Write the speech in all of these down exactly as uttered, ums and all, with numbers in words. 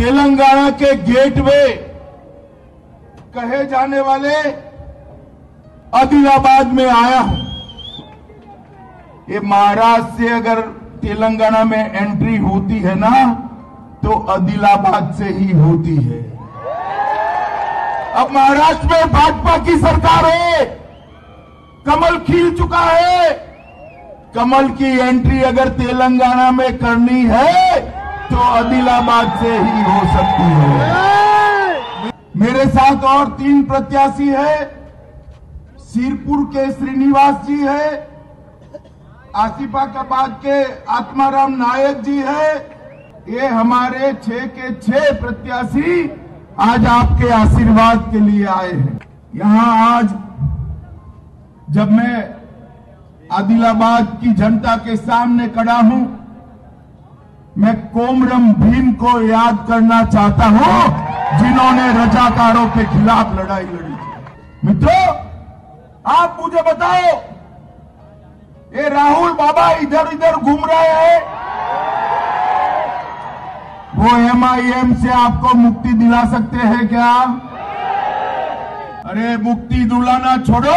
तेलंगाना के गेटवे कहे जाने वाले आदिलाबाद में आया हूं। ये महाराष्ट्र से अगर तेलंगाना में एंट्री होती है ना तो आदिलाबाद से ही होती है। अब महाराष्ट्र में भाजपा की सरकार है, कमल खिल चुका है। कमल की एंट्री अगर तेलंगाना में करनी है तो आदिलाबाद से ही हो सकती है। मेरे साथ और तीन प्रत्याशी है। सिरपुर के श्रीनिवास जी है, आसिफाबाद के आत्माराम नायक जी है। ये हमारे छह के छह प्रत्याशी आज आपके आशीर्वाद के लिए आए हैं। यहां आज जब मैं आदिलाबाद की जनता के सामने खड़ा हूं, मैं कोमरम भीम को याद करना चाहता हूं जिन्होंने रजाकारों के खिलाफ लड़ाई लड़ी थी। मित्रों, आप मुझे बताओ, ये राहुल बाबा इधर इधर घूम रहे हैं, वो एमआईएम से आपको मुक्ति दिला सकते हैं क्या? अरे मुक्ति दिलाना छोड़ो,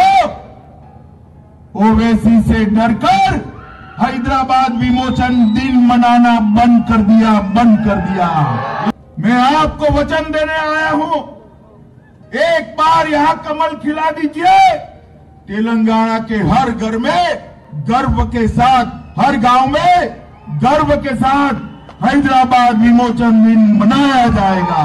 ओवैसी से डरकर हैदराबाद विमोचन दिन मनाना बंद कर दिया, बंद कर दिया। मैं आपको वचन देने आया हूं, एक बार यहां कमल खिला दीजिए। तेलंगाना के हर घर में गर्व के साथ, हर गांव में गर्व के साथ हैदराबाद विमोचन दिन मनाया जाएगा।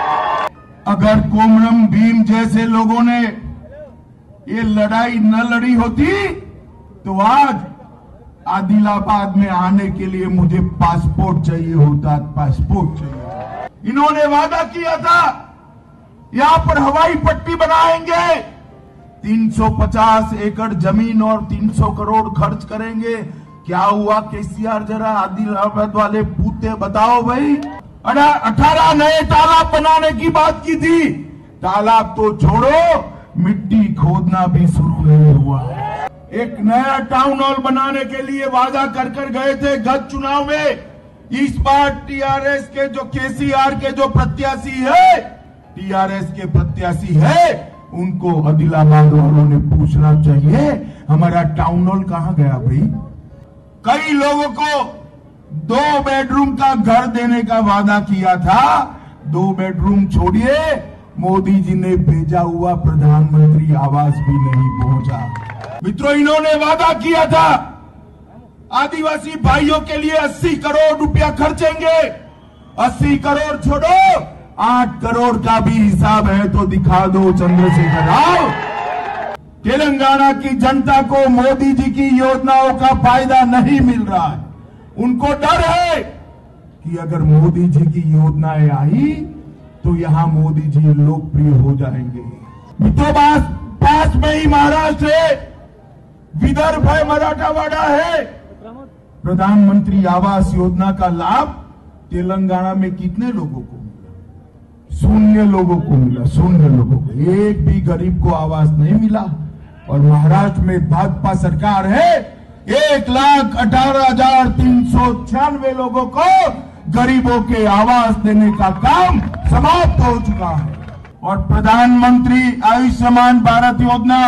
अगर कोमरम भीम जैसे लोगों ने ये लड़ाई न लड़ी होती तो आज आदिलाबाद में आने के लिए मुझे पासपोर्ट चाहिए होता, पासपोर्ट चाहिए। इन्होंने वादा किया था यहां पर हवाई पट्टी बनाएंगे, तीन सौ पचास एकड़ जमीन और तीन सौ करोड़ खर्च करेंगे। क्या हुआ केसीआर? जरा आदिलाबाद वाले पूछते बताओ भाई। अठारह नए तालाब बनाने की बात की थी, तालाब तो छोड़ो, मिट्टी खोदना भी शुरू नहीं हुआ। एक नया टाउन हॉल बनाने के लिए वादा कर कर गए थे गत चुनाव में। इस बार टीआरएस के जो केसीआर के जो प्रत्याशी है, टीआरएस के प्रत्याशी है, उनको आदिलाबाद वालों ने पूछना चाहिए हमारा टाउन हॉल कहां गया भाई। कई लोगों को दो बेडरूम का घर देने का वादा किया था, दो बेडरूम छोड़िए, मोदी जी ने भेजा हुआ प्रधानमंत्री आवास भी नहीं पहुंचा। मित्रों, इन्होंने वादा किया था आदिवासी भाइयों के लिए अस्सी करोड़ रुपया खर्चेंगे। अस्सी करोड़ छोड़ो, आठ करोड़ का भी हिसाब है तो दिखा दो चंद्रशेखर राव। तेलंगाना की जनता को मोदी जी की योजनाओं का फायदा नहीं मिल रहा है। उनको डर है कि अगर मोदी जी की योजनाएं आई तो यहां मोदी जी लोकप्रिय हो जाएंगे। मित्रों, पास पास में ही महाराष्ट्र है, विदर्भ है, मराठवाड़ा है। प्रधानमंत्री आवास योजना का लाभ तेलंगाना में कितने लोगों को मिला? शून्य लोगों को मिला, शून्य लोगों को। एक भी गरीब को आवास नहीं मिला। और महाराष्ट्र में भाजपा सरकार है, एक लाख अठारह हजार तीन सौ छियानवे लोगों को गरीबों के आवास देने का काम समाप्त हो चुका है। और प्रधानमंत्री आयुष्मान भारत योजना,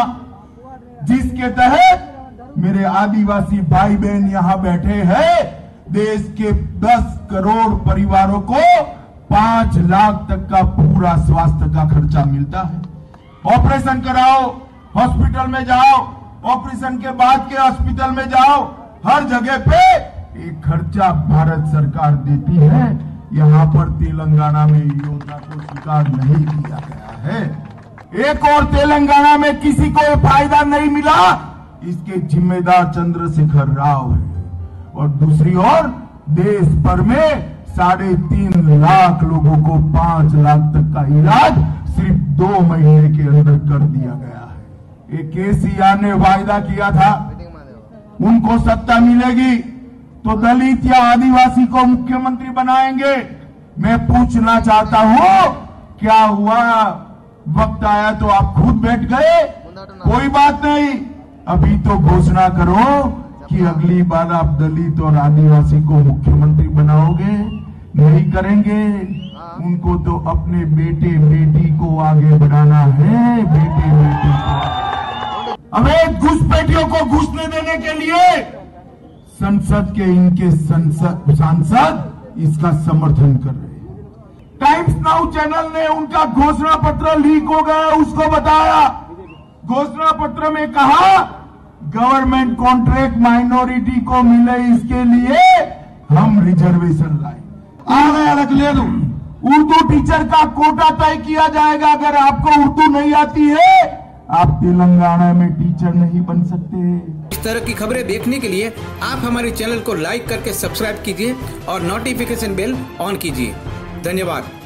जिसके तहत मेरे आदिवासी भाई बहन यहां बैठे हैं, देश के दस करोड़ परिवारों को पांच लाख तक का पूरा स्वास्थ्य का खर्चा मिलता है। ऑपरेशन कराओ, हॉस्पिटल में जाओ, ऑपरेशन के बाद के हॉस्पिटल में जाओ, हर जगह पे एक खर्चा भारत सरकार देती है। यहां पर तेलंगाना में योजना को स्वीकार नहीं किया गया है। एक और तेलंगाना में किसी को फायदा नहीं मिला, इसके जिम्मेदार चंद्रशेखर राव है। और दूसरी ओर देश भर में साढ़े तीन लाख लोगों को पांच लाख तक का इलाज सिर्फ दो महीने के अंदर कर दिया गया है। एक केसीआर ने वायदा किया था उनको सत्ता मिलेगी तो दलित या आदिवासी को मुख्यमंत्री बनाएंगे। मैं पूछना चाहता हूं, क्या हुआ? वक्त आया तो आप खुद बैठ गए? कोई बात नहीं, अभी तो घोषणा करो कि अगली बार आप दलित और आदिवासी को मुख्यमंत्री बनाओगे। नहीं करेंगे, उनको तो अपने बेटे बेटी को आगे बढ़ाना है, बेटे बेटी को। अवैध घुसपैठियों को घुसने देने के लिए संसद के इनके संसद सांसद इसका समर्थन कर रहे हैं। टाइम्स नाउ चैनल ने उनका घोषणा पत्र लीक हो गया उसको बताया। घोषणा पत्र में कहा गवर्नमेंट कॉन्ट्रैक्ट माइनॉरिटी को मिले, इसके लिए हम रिजर्वेशन लाए। आ गया रख ले दो। उर्दू टीचर का कोटा तय किया जाएगा। अगर आपको उर्दू नहीं आती है आप तेलंगाना में टीचर नहीं बन सकते। इस तरह की खबरें देखने के लिए आप हमारे चैनल को लाइक करके सब्सक्राइब कीजिए और नोटिफिकेशन बेल ऑन कीजिए। धन्यवाद।